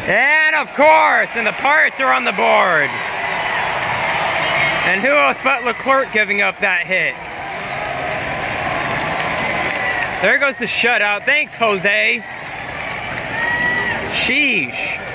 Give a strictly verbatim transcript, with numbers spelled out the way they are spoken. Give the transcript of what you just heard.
And of course, and the Pirates are on the board. And who else but Leclerc giving up that hit? There goes the shutout. Thanks, Jose. Sheesh.